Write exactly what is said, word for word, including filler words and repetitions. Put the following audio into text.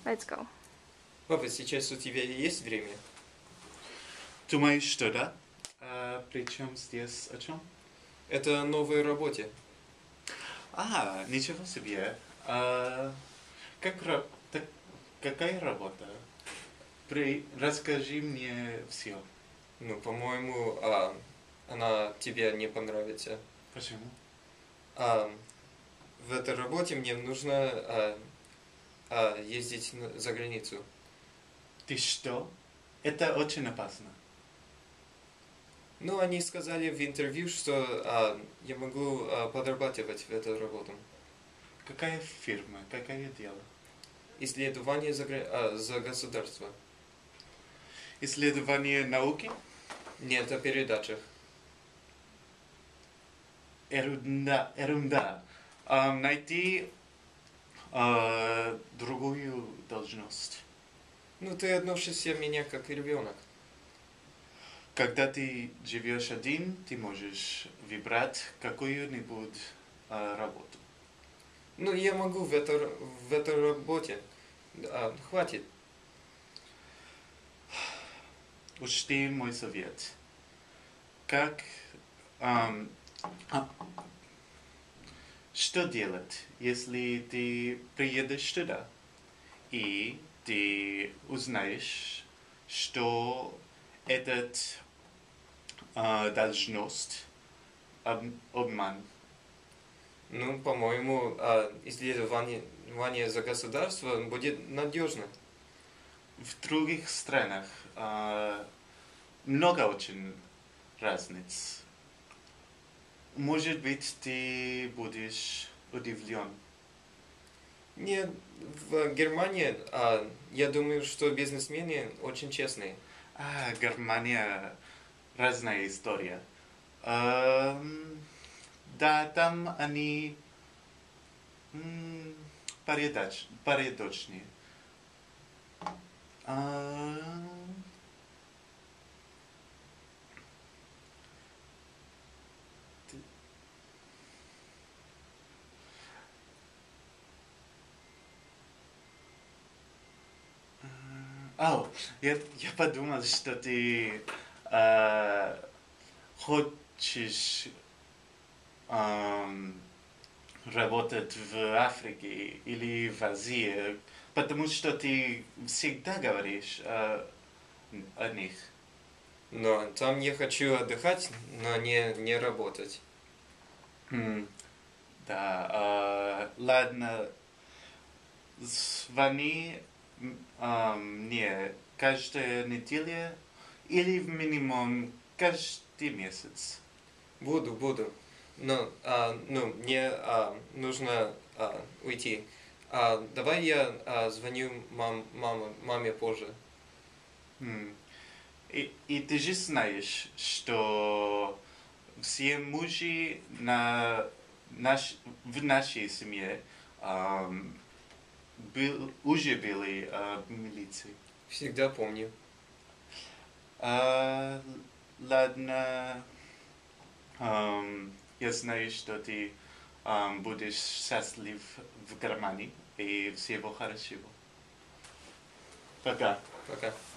Let's go. Папа, сейчас у тебя есть время? Думаешь, что да? А, причем здесь о чем? Это о новой работе. А, ничего себе. А, как, ра- так, какая работа? При, расскажи мне все. Ну, по-моему, а, она тебе не понравится. Почему? А, в этой работе мне нужно а, а, ездить на- за границу. Ты что? Это очень опасно. Ну, они сказали в интервью, что а, я могу а, подрабатывать в эту работу. Какая фирма? Какое дело? Исследование за, гра- а, за государство. Исследование науки? Нет, о передачах. Ерунда. Ерунда. А, найти а, другую должность. Ну, ты относишься меня как ребенок. Когда ты живешь один, ты можешь выбрать какую-нибудь а, работу. Ну, я могу в, это, в этой работе. А, хватит. Учти мой совет. Как... ам, а, что делать, если ты приедешь туда и ты узнаешь, что этот а, должность об- обман? Ну, по-моему, а, исследование исследование за государство будет надежно. В других странах а, много очень разниц. Может быть, ты будешь удивлен. Нет, в Германии, а, я думаю, что бизнесмены очень честные. А, Германия разная история. Ам, да, там они м, парадоч- парадочнее. А, ты- Ау, я, я подумал, что ты а, хочешь ам, работать в Африке или в Азии, потому что ты всегда говоришь а, о них. Но там я хочу отдыхать, но не, не работать. М, Да, а, ладно, звони м, а, мне каждая неделя или в минимум каждый месяц. Буду, буду. Но, а, ну, мне а, нужно а, уйти. А, давай я а, звоню мам, мама, маме позже. М. И, и ты же знаешь, что все мужи на наш, в нашей семье ам, был, уже были а, в милиции. Всегда помню. А, ладно, ам, я знаю, что ты ам, будешь счастлив в Германии и всего хорошего. Пока. Пока.